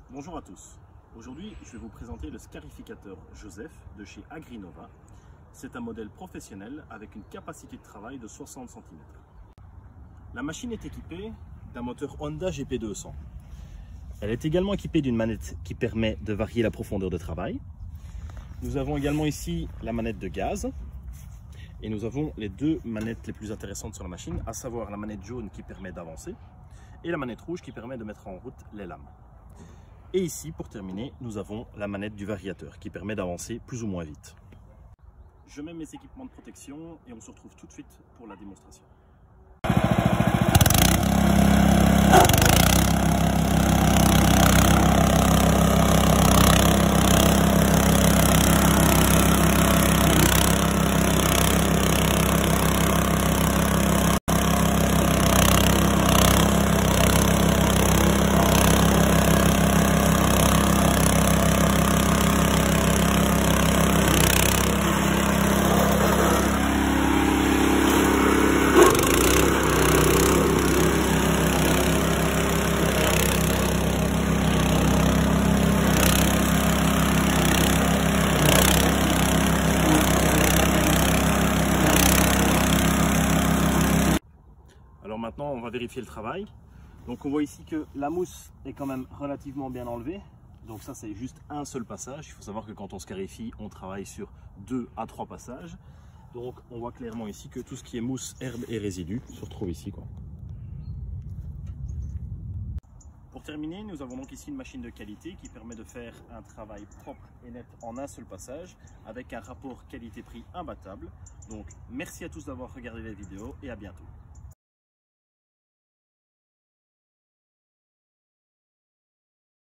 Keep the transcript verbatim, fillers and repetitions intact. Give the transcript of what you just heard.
Bonjour à tous. Aujourd'hui, je vais vous présenter le scarificateur Joseph de chez Agrinova. C'est un modèle professionnel avec une capacité de travail de soixante centimètres. La machine est équipée d'un moteur Honda G P deux cents. Elle est également équipée d'une manette qui permet de varier la profondeur de travail. Nous avons également ici la manette de gaz. Et nous avons les deux manettes les plus intéressantes sur la machine, à savoir la manette jaune qui permet d'avancer et la manette rouge qui permet de mettre en route les lames. Et ici, pour terminer, nous avons la manette du variateur qui permet d'avancer plus ou moins vite. Je mets mes équipements de protection et on se retrouve tout de suite pour la démonstration. Alors maintenant, on va vérifier le travail. Donc on voit ici que la mousse est quand même relativement bien enlevée. Donc ça, c'est juste un seul passage. Il faut savoir que quand on scarifie, on travaille sur deux à trois passages. Donc on voit clairement ici que tout ce qui est mousse, herbe et résidus se retrouve ici, quoi. Pour terminer, nous avons donc ici une machine de qualité qui permet de faire un travail propre et net en un seul passage avec un rapport qualité-prix imbattable. Donc merci à tous d'avoir regardé la vidéo et à bientôt.